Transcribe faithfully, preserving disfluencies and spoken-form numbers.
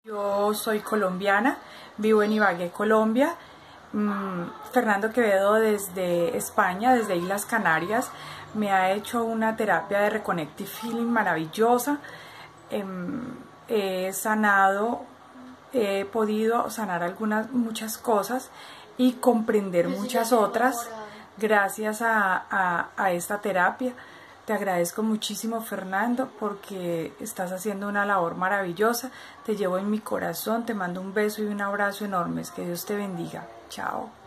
Yo soy colombiana, vivo en Ibagué, Colombia. Mm, Fernando Quevedo desde España, desde Islas Canarias, me ha hecho una terapia de Reconnective Feeling maravillosa. Em, he sanado, he podido sanar algunas, muchas cosas y comprender muchas otras gracias a, a, a esta terapia. Te agradezco muchísimo, Fernando, porque estás haciendo una labor maravillosa. Te llevo en mi corazón, te mando un beso y un abrazo enormes. Que Dios te bendiga. Chao.